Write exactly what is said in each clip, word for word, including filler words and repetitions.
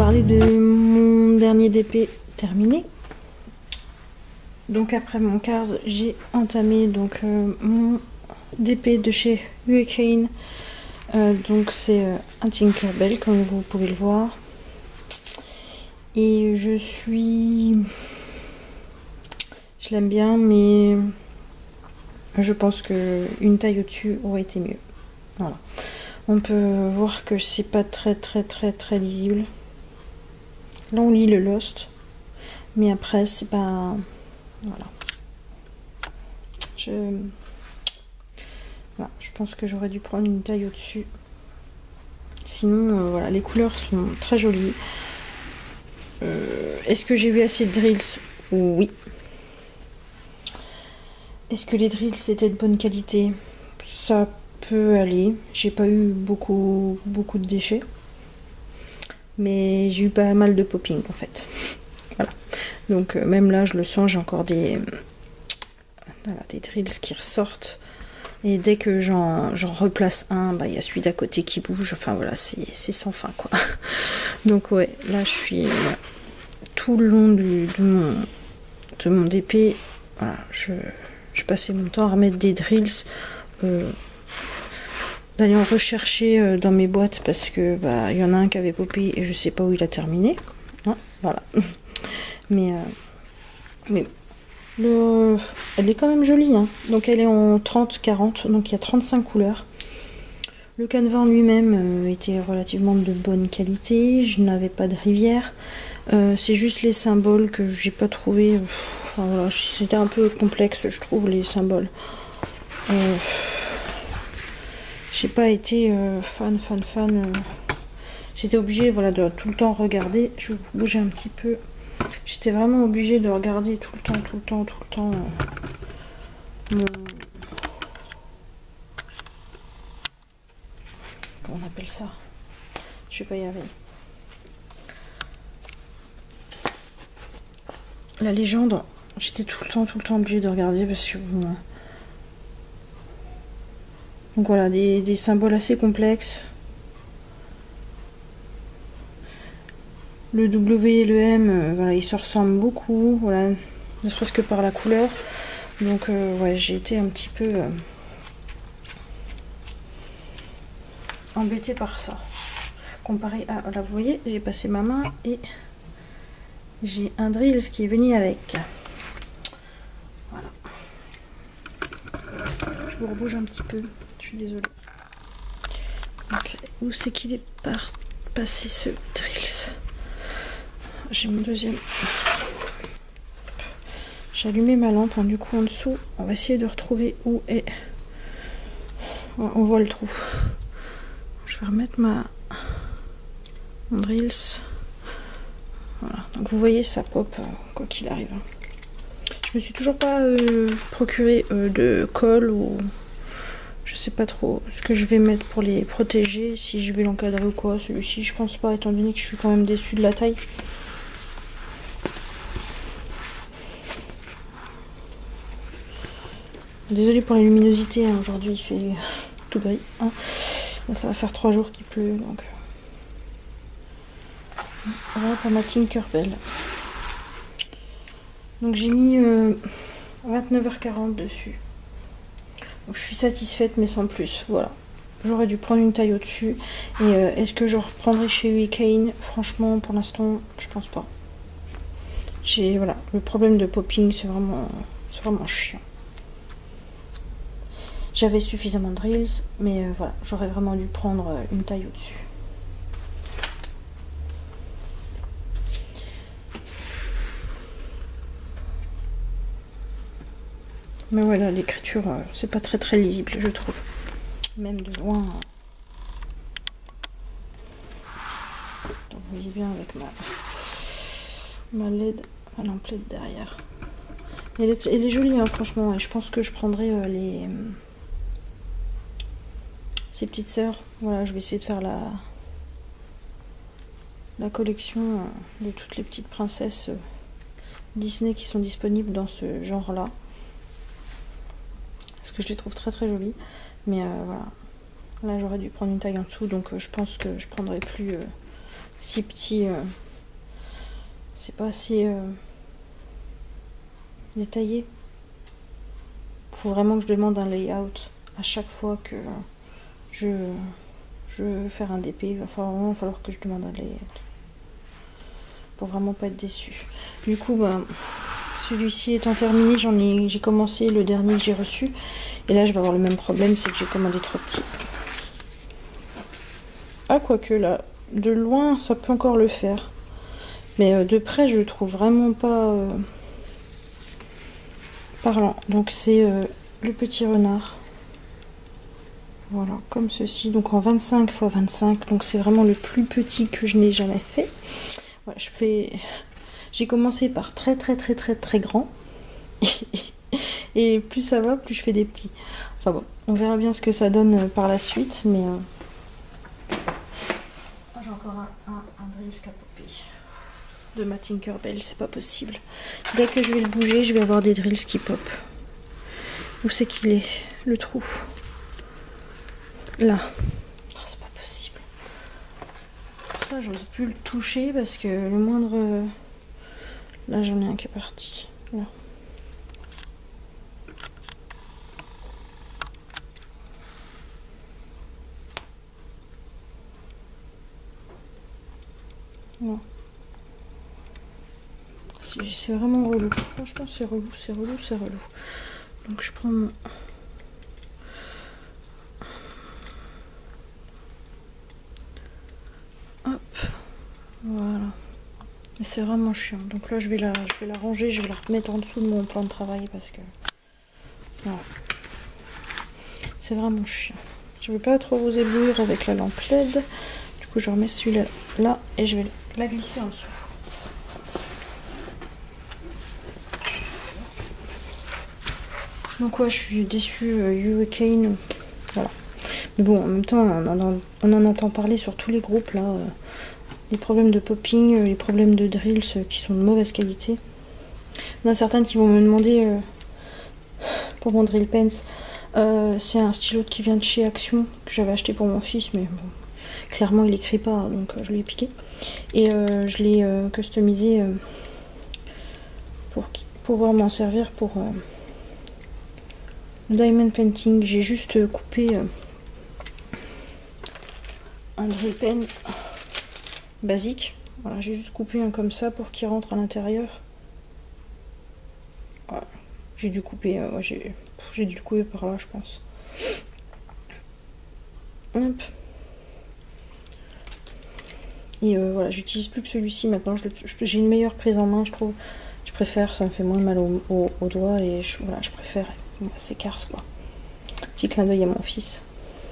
parler de mon dernier D P terminé. Donc après mon Cars, j'ai entamé donc euh, mon D P de chez Hurricane. Euh, donc c'est euh, un Tinkerbell comme vous pouvez le voir. Et je suis... Je l'aime bien, mais je pense que une taille au-dessus aurait été mieux. Voilà. On peut voir que c'est pas très très très très lisible. Là on lit le Lost, mais après c'est pas... Voilà. Je... Voilà, je pense que j'aurais dû prendre une taille au-dessus. Sinon, euh, voilà, les couleurs sont très jolies. Euh, Est-ce que j'ai eu assez de drills? Oui. Est-ce que les drills étaient de bonne qualité? Ça peut aller. J'ai pas eu beaucoup, beaucoup de déchets. Mais j'ai eu pas mal de popping en fait. Voilà. Donc euh, même là, je le sens, j'ai encore des, voilà, des drills qui ressortent. Et dès que j'en replace un, bah, y a celui d'à côté qui bouge. Enfin voilà, c'est sans fin quoi. Donc ouais, là je suis voilà, tout le long du, de, mon, de mon D P, voilà, je, je passais mon temps à remettre des drills, euh, d'aller en rechercher euh, dans mes boîtes parce que bah il y en a un qui avait popé et je sais pas où il a terminé. Hein, voilà. Mais, euh, mais le, elle est quand même jolie, hein. Donc elle est en trente quarante, donc il y a trente-cinq couleurs. Le canevas en lui-même euh, était relativement de bonne qualité, je n'avais pas de rivière. Euh, c'est juste les symboles que j'ai pas trouvé. Enfin voilà, c'était un peu complexe, je trouve, les symboles. Euh, j'ai pas été euh, fan, fan, fan. Euh, J'étais obligée, voilà, de tout le temps regarder. Je vais bouger un petit peu. J'étais vraiment obligée de regarder tout le temps, tout le temps, tout le temps. Euh, mon... Comment on appelle ça? Je vais pas y arriver. La légende, j'étais tout le temps, tout le temps obligée de regarder parce que bon. Donc voilà, des, des symboles assez complexes. Le W et le M, euh, voilà, ils se ressemblent beaucoup, voilà, ne serait-ce que par la couleur. Donc euh, ouais, j'ai été un petit peu euh, embêtée par ça. Comparé à, là vous voyez, j'ai passé ma main et j'ai un drill qui est venu avec. Voilà. Je vous rebouge un petit peu, je suis désolée. Donc, où c'est qu'il est par passé ce drills? J'ai mon deuxième. J'ai allumé ma lampe, hein, du coup en dessous. On va essayer de retrouver où est. Ouais, on voit le trou. Je vais remettre ma mon drills. Voilà. Donc vous voyez, ça pop euh, quoi qu'il arrive. Je me suis toujours pas euh, procuré euh, de colle ou je sais pas trop ce que je vais mettre pour les protéger, si je vais l'encadrer ou quoi. Celui-ci, je pense pas, étant donné que je suis quand même déçue de la taille. Désolée pour la luminosité, hein, aujourd'hui il fait tout gris. Hein. Là, ça va faire trois jours qu'il pleut, donc. Voilà pour ma Tinkerbell. Donc j'ai mis euh, vingt-neuf heures quarante dessus. Donc je suis satisfaite, mais sans plus. Voilà. J'aurais dû prendre une taille au-dessus. Et euh, est-ce que je reprendrai chez Hurricane? Franchement, pour l'instant, je pense pas. J'ai voilà, le problème de popping, c'est vraiment, c'est vraiment chiant. J'avais suffisamment de drills, mais euh, voilà, j'aurais vraiment dû prendre euh, une taille au-dessus. Mais voilà, l'écriture, euh, c'est pas très très lisible, je trouve. Même de loin. Donc vous voyez bien avec ma, ma L E D, ma lampe L E D derrière. Elle est, elle est jolie, hein, franchement, et je pense que je prendrai euh, les... Euh, ces petites sœurs. Voilà, je vais essayer de faire la, la collection euh, de toutes les petites princesses euh, Disney qui sont disponibles dans ce genre-là. Parce que je les trouve très très jolies. Mais euh, voilà. Là, j'aurais dû prendre une taille en dessous, donc euh, je pense que je prendrai plus euh, si petit. Euh, c'est pas assez euh, détaillé. Faut vraiment que je demande un layout à chaque fois que je, je veux faire un D P. Il va falloir, vraiment falloir que je demande un layout. Pour vraiment pas être déçu. Du coup, ben, celui-ci étant terminé, j'en ai, j'ai commencé le dernier que j'ai reçu. Et là, je vais avoir le même problème, c'est que j'ai commandé trop petit. Ah, quoique là, de loin, ça peut encore le faire. Mais euh, de près, je le trouve vraiment pas euh, parlant. Donc c'est euh, le petit renard. Voilà, comme ceci. Donc en vingt-cinq par vingt-cinq. Donc c'est vraiment le plus petit que je n'ai jamais fait. Voilà, je fais... J'ai commencé par très très très très très grand. Et plus ça va, plus je fais des petits. Enfin bon, on verra bien ce que ça donne par la suite. Mais euh... j'ai encore un, un, un drill qui a popé de ma Tinkerbell, c'est pas possible. Dès que je vais le bouger, je vais avoir des drills qui pop. Où c'est qu'il est, le trou? Là. Oh, c'est pas possible. Pour ça, j'ose plus le toucher parce que le moindre... Là, j'en ai un qui est parti. Là. Voilà. C'est vraiment relou. Franchement, c'est relou, c'est relou, c'est relou. Donc, je prends mon... Hop. Voilà. Et c'est vraiment chiant. Donc là, je vais, la, je vais la ranger, je vais la remettre en dessous de mon plan de travail parce que... Voilà. C'est vraiment chiant. Je ne vais pas trop vous éblouir avec la lampe L E D. Du coup, je remets celui-là là et je vais la glisser en dessous. Donc ouais, je suis déçue, euh, Hurricane, voilà. Mais bon, en même temps, on en, on en entend parler sur tous les groupes, là. Euh, les problèmes de popping, euh, les problèmes de drills euh, qui sont de mauvaise qualité. Il y en a certaines qui vont me demander, euh, pour mon drill pens, euh, c'est un stylo qui vient de chez Action, que j'avais acheté pour mon fils, mais bon, clairement il écrit pas, donc euh, je l'ai piqué. Et euh, je l'ai euh, customisé euh, pour pouvoir m'en servir pour... Euh, diamond painting. J'ai juste coupé euh, un drill pen basique. Voilà, j'ai juste coupé un comme ça pour qu'il rentre à l'intérieur. Voilà. J'ai dû couper, euh, ouais, j'ai j'ai dû le couper par là, je pense. Hop. Et euh, voilà, j'utilise plus que celui-ci maintenant. J'ai une meilleure prise en main, je trouve. Je préfère, ça me fait moins mal au, au, au doigt et je, voilà, je préfère. C'est Cars quoi. Petit clin d'œil à mon fils.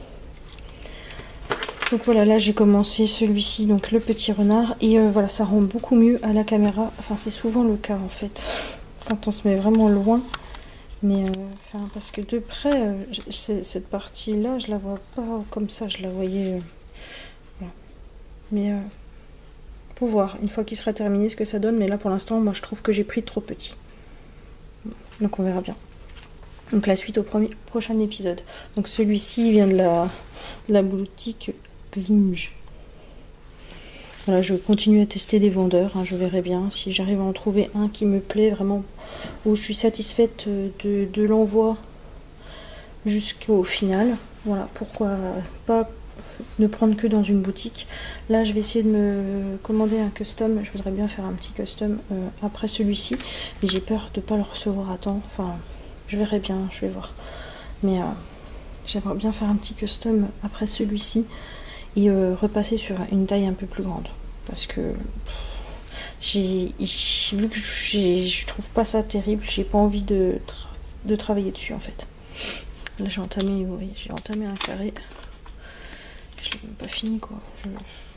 Donc voilà, là j'ai commencé celui-ci, donc le petit renard. Et euh, voilà, ça rend beaucoup mieux à la caméra. Enfin, c'est souvent le cas en fait. Quand on se met vraiment loin. Mais euh, enfin, parce que de près, euh, cette partie-là, je la vois pas comme ça. Je la voyais. Euh, voilà. Mais euh, pour voir, une fois qu'il sera terminé, ce que ça donne. Mais là pour l'instant, moi je trouve que j'ai pris trop petit. Donc on verra bien. Donc la suite au premier, prochain épisode. Donc celui-ci vient de la, de la boutique Glinge. Voilà, je continue à tester des vendeurs. Hein, je verrai bien si j'arrive à en trouver un qui me plaît vraiment, où je suis satisfaite de, de l'envoi jusqu'au final. Voilà, pourquoi pas ne prendre que dans une boutique. Là, je vais essayer de me commander un custom. Je voudrais bien faire un petit custom euh, après celui-ci, mais j'ai peur de ne pas le recevoir à temps. Enfin... Je verrai bien, je vais voir. Mais euh, j'aimerais bien faire un petit custom après celui-ci et euh, repasser sur une taille un peu plus grande. Parce que j'ai vu que je trouve pas ça terrible, j'ai pas envie de, tra de travailler dessus en fait. Là j'ai entamé, oui, j'ai entamé un carré. Je l'ai même pas fini quoi. Je,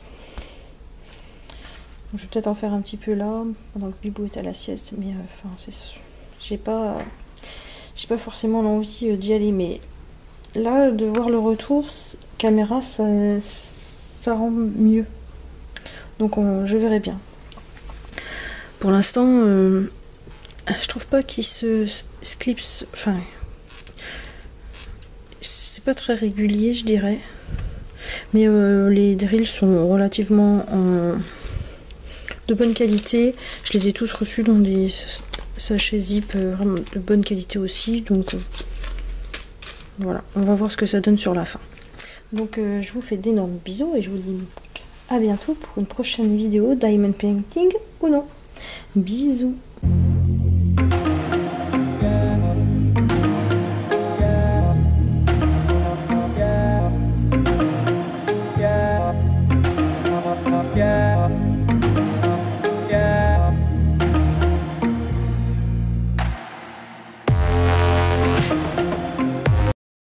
je vais peut-être en faire un petit peu là, pendant que Bibou est à la sieste, mais enfin euh, c'est j'ai pas. J'ai pas forcément l'envie d'y aller, mais là, de voir le retour, caméra, ça, ça rend mieux. Donc on, je verrai bien. Pour l'instant, euh, je trouve pas qu'il se, se clipse. Enfin, c'est pas très régulier, je dirais. Mais euh, les drills sont relativement en... de bonne qualité. Je les ai tous reçus dans des sachets zip euh, vraiment de bonne qualité aussi. Donc euh, voilà, on va voir ce que ça donne sur la fin. Donc euh, je vous fais d'énormes bisous et je vous dis à bientôt pour une prochaine vidéo Diamond Painting ou non. Bisous.